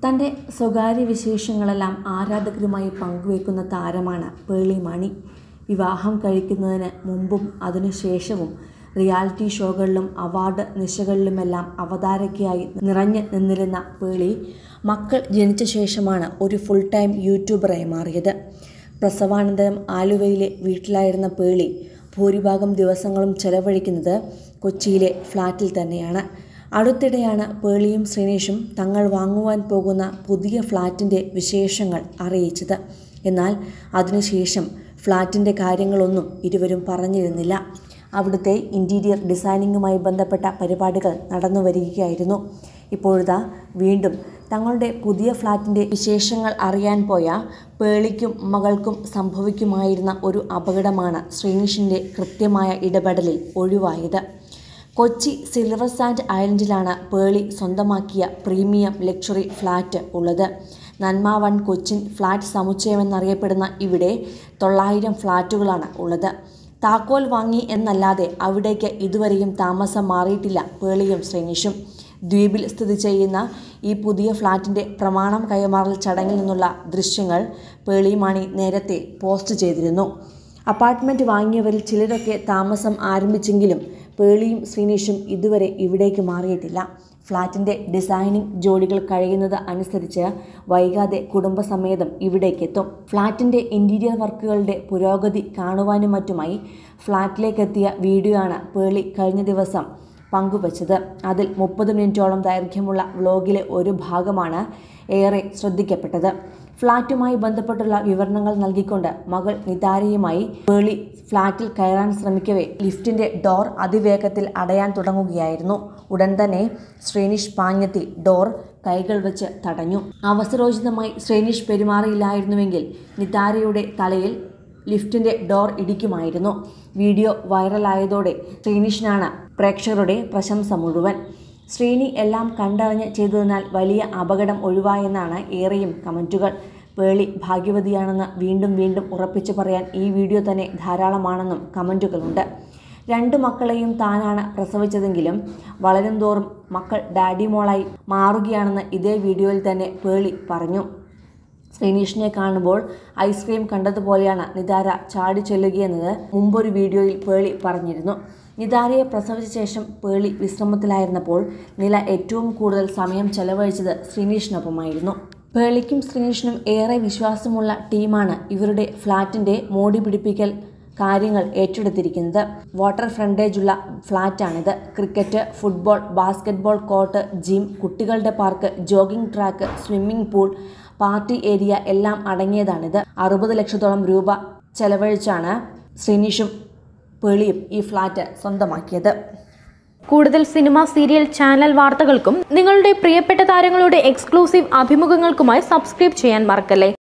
തൻ്റെ സ്വകാര്യ വിശേഷങ്ങളെല്ലാം ആരാധകരുമായി പങ്കുവയ്ക്കുന്ന താരമാണ് പേളി മാണി. വിവാഹം കഴിക്കുന്നതിന് മുമ്പും അതിനുശേഷവും റിയാലിറ്റി ഷോകളിലും അവാർഡ് നിശകളിലുമെല്ലാം അവതാരകയായി നിറഞ്ഞു നിന്നിരുന്ന പേളി മക്കൾ ജനിച്ച ശേഷമാണ് ഒരു ഫുൾ ടൈം യൂട്യൂബറായി മാറിയത്. പ്രസവാനന്തരം ആലുവയിലെ വീട്ടിലായിരുന്ന പേളി ഭൂരിഭാഗം ദിവസങ്ങളും ചെലവഴിക്കുന്നത് കൊച്ചിയിലെ ഫ്ലാറ്റിൽ തന്നെയാണ്. അടുത്തിടെയാണ് പേളിയും ശ്രീനിഷും തങ്ങൾ വാങ്ങുവാൻ പോകുന്ന പുതിയ ഫ്ലാറ്റിൻ്റെ വിശേഷങ്ങൾ അറിയിച്ചത്. എന്നാൽ അതിനുശേഷം ഫ്ലാറ്റിൻ്റെ കാര്യങ്ങളൊന്നും ഇരുവരും പറഞ്ഞിരുന്നില്ല. അവിടുത്തെ ഇൻറ്റീരിയർ ഡിസൈനിങ്ങുമായി ബന്ധപ്പെട്ട പരിപാടികൾ നടന്നു വരികയായിരുന്നു. ഇപ്പോഴിതാ വീണ്ടും തങ്ങളുടെ പുതിയ ഫ്ലാറ്റിൻ്റെ വിശേഷങ്ങൾ അറിയാൻ പോയ പേളിക്കും മകൾക്കും സംഭവിക്കുമായിരുന്ന ഒരു അപകടമാണ് ശ്രീനിഷിൻ്റെ കൃത്യമായ ഇടപെടലിൽ ഒഴിവായത്. കൊച്ചി സിൽവർ സാൻഡ് ഐലൻഡിലാണ് പേളി സ്വന്തമാക്കിയ പ്രീമിയം ലക്ഷറി ഫ്ലാറ്റ് ഉള്ളത്. നന്മ വൺ കൊച്ചിൻ ഫ്ലാറ്റ് സമുച്ചയമെന്നറിയപ്പെടുന്ന ഇവിടെ 900 ഫ്ലാറ്റുകളാണ് ഉള്ളത്. താക്കോൽ വാങ്ങി എന്നല്ലാതെ അവിടേക്ക് ഇതുവരെയും താമസം മാറിയിട്ടില്ല പേളിയും ശ്രീനിഷും. ദ്വീപിൽ സ്ഥിതി ചെയ്യുന്ന ഈ പുതിയ ഫ്ലാറ്റിൻ്റെ പ്രമാണം കൈമാറൽ ചടങ്ങിൽ നിന്നുള്ള ദൃശ്യങ്ങൾ പേളി മാണി നേരത്തെ പോസ്റ്റ് ചെയ്തിരുന്നു. അപ്പാർട്ട്മെൻറ്റ് വാങ്ങിയവരിൽ ചിലരൊക്കെ താമസം ആരംഭിച്ചെങ്കിലും പേളിയും ശ്രീനിഷും ഇതുവരെ ഇവിടേക്ക് മാറിയിട്ടില്ല. ഫ്ലാറ്റിൻ്റെ ഡിസൈനിങ് ജോലികൾ കഴിയുന്നത് അനുസരിച്ച് വൈകാതെ കുടുംബസമേതം ഇവിടേക്കെത്തും. ഫ്ലാറ്റിൻ്റെ ഇൻറ്റീരിയർ വർക്കുകളുടെ പുരോഗതി കാണുവാനും മറ്റുമായി ഫ്ലാറ്റിലേക്കെത്തിയ വീഡിയോ ആണ് പേളി കഴിഞ്ഞ ദിവസം പങ്കുവച്ചത്. അതിൽ 30 മിനിറ്റോളം ദൈർഘ്യമുള്ള വ്ലോഗിലെ ഒരു ഭാഗമാണ് ഏറെ ശ്രദ്ധിക്കപ്പെട്ടത്. ഫ്ലാറ്റുമായി ബന്ധപ്പെട്ടുള്ള വിവരണങ്ങൾ നൽകിക്കൊണ്ട് മകൾ നിതാരയുമായി പേളി ഫ്ലാറ്റിൽ കയറാൻ ശ്രമിക്കവേ ലിഫ്റ്റിൻ്റെ ഡോർ അതിവേഗത്തിൽ അടയാൻ തുടങ്ങുകയായിരുന്നു. ഉടൻ തന്നെ ശ്രീനിഷ് പാഞ്ഞെത്തി ഡോർ കൈകൾ വെച്ച് തടഞ്ഞു. അവസരോചിതമായി ശ്രീനിഷ് പെരുമാറിയില്ലായിരുന്നുവെങ്കിൽ നിതാരയുടെ തലയിൽ ലിഫ്റ്റിൻ്റെ ഡോർ ഇടിക്കുമായിരുന്നു. വീഡിയോ വൈറലായതോടെ ശ്രീനിഷിനാണ് പ്രേക്ഷകരുടെ പ്രശംസ മുഴുവൻ. ശ്രീനി എല്ലാം കണ്ടറിഞ്ഞ് ചെയ്തതിനാൽ വലിയ അപകടം ഒഴിവായെന്നാണ് ഏറെയും കമൻറ്റുകൾ. പേളി ഭാഗ്യവതിയാണെന്ന് വീണ്ടും വീണ്ടും ഉറപ്പിച്ചു പറയാൻ ഈ വീഡിയോ തന്നെ ധാരാളമാണെന്നും കമൻറ്റുകളുണ്ട്. 2 മക്കളെയും താനാണ് പ്രസവിച്ചതെങ്കിലും വളരും തോറും മക്കൾ ഡാഡി മോളായി മാറുകയാണെന്ന് ഇതേ വീഡിയോയിൽ തന്നെ പേളി പറഞ്ഞു. ശ്രീനിഷിനെ കാണുമ്പോൾ ഐസ്ക്രീം കണ്ടതുപോലെയാണ് നിതാര ചാടി ചെല്ലുകയെന്നത് മുമ്പൊരു വീഡിയോയിൽ പേളി പറഞ്ഞിരുന്നു. നിതാരയെ പ്രസവിച്ച ശേഷം പേളി വിശ്രമത്തിലായിരുന്നപ്പോൾ നില ഏറ്റവും കൂടുതൽ സമയം ചെലവഴിച്ചത് ശ്രീനിഷിനൊപ്പമായിരുന്നു. പേളിക്കും ശ്രീനിഷിനും ഏറെ വിശ്വാസമുള്ള ടീമാണ് ഇവരുടെ ഫ്ലാറ്റിൻ്റെ മോടി പിടിപ്പിക്കൽ കാര്യങ്ങൾ ഏറ്റെടുത്തിരിക്കുന്നത്. വാട്ടർ ഫ്രണ്ടേജുള്ള ഫ്ലാറ്റാണിത്. Cricket, football, basketball court, gym, കുട്ടികളുടെ park, jogging track, swimming pool, party area എല്ലാം അടങ്ങിയതാണിത്. 60 ലക്ഷത്തോളം രൂപ ചെലവഴിച്ചാണ് ശ്രീനിഷും പേളിയും ഈ ഫ്ലാറ്റ് സ്വന്തമാക്കിയത്. കൂടുതൽ സിനിമ, സീരിയൽ, ചാനൽ വാർത്തകൾക്കും നിങ്ങളുടെ പ്രിയപ്പെട്ട താരങ്ങളുടെ എക്സ്ക്ലൂസീവ് അഭിമുഖങ്ങൾക്കുമായി സബ്സ്ക്രൈബ് ചെയ്യാൻ മറക്കല്ലേ.